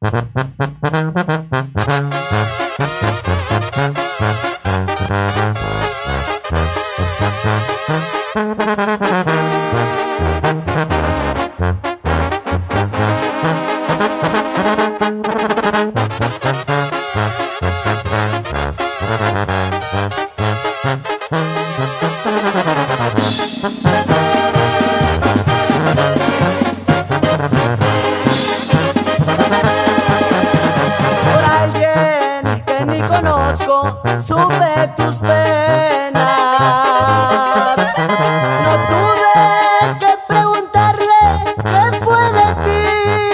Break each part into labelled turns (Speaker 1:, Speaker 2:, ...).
Speaker 1: Por alguien que ni conozco, supe tus penas. No tuve que preguntarle qué fue de ti.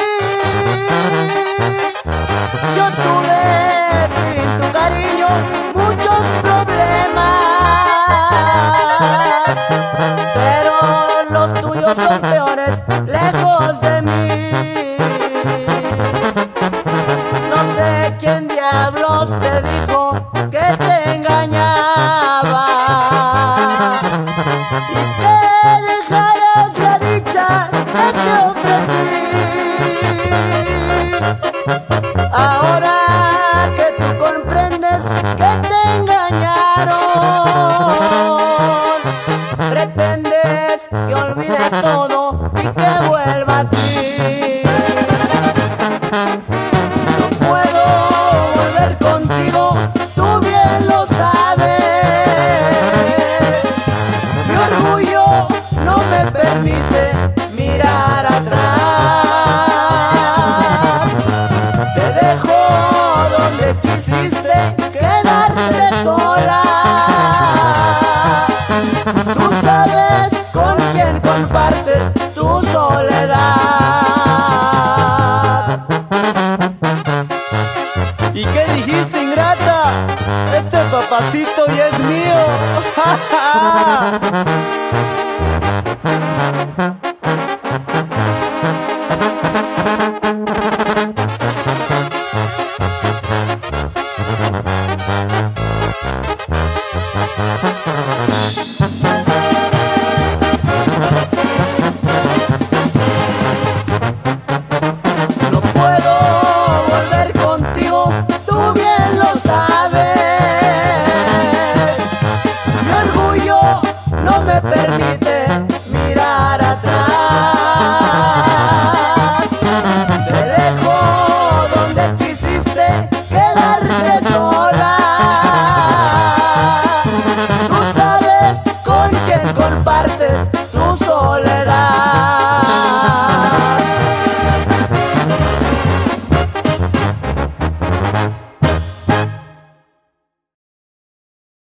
Speaker 1: Yo tuve sin tu cariño muchos problemas, pero los tuyos son peores lejos de mí. No sé quién diablos te dijo